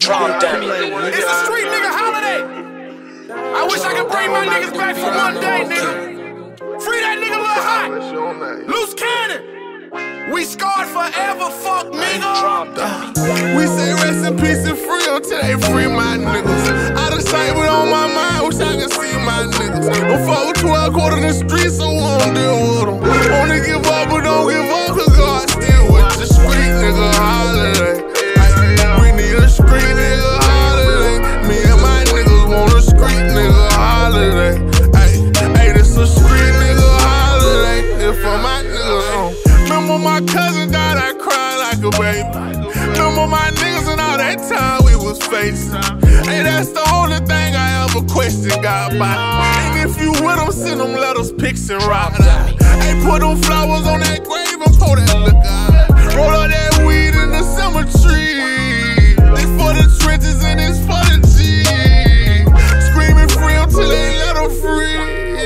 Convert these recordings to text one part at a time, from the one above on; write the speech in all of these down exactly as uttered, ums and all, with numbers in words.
Trump, damn it. It's a street nigga holiday. I wish I could bring my niggas back for one day, nigga. Free that nigga Lil Hot. Loose Cannon. We scarred forever, fuck nigga. We say rest in peace and free until they free my niggas. Out of sight but on my mind, wish I could see my niggas. Before twelve quarter the streets, so we don't deal with them. Wanna give up but don't give up, cause God still with the street nigga holiday. We need a street nigga holiday. Me and my niggas want a street nigga holiday. Hey, this a street nigga holiday. It's for my niggas on. Remember my cousin died, I cried like a baby. Remember my niggas and all that time we was facing. Hey, that's the only thing I ever questioned God by. And if you with them, send them letters, pics, and rock. Hey, put them flowers on that grave and pour that look out. Roll up that weed in the cemetery. It's for the trenches and it's for the G. Screaming free until they let them free.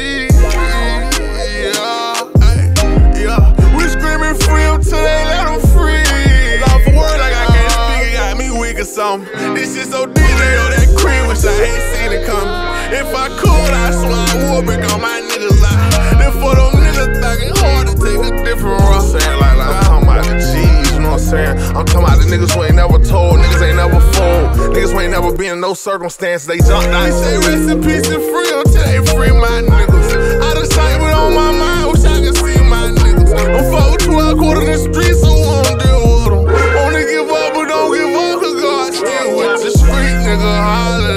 Free until they let them free. Love for word like I can't speak, it got me weak or something. This shit so D J on that cream, which I ain't seen it coming. If I could, I swear I would break all my niggas out. Then for them niggas thugging hard to take a different route. I'm saying like, like I'm talking about the G's, you know what I'm saying? I'm talking about the niggas who ain't never told, niggas ain't never fold. Niggas who ain't never been in no circumstances, they jumped out. They say rest in peace and free until they free my niggas. Out of sight but on my mind, wish I could see my niggas. Before twelve quarter the streets, so we don't deal with them. Wanna give up but don't give up, cause God still with the street nigga holiday.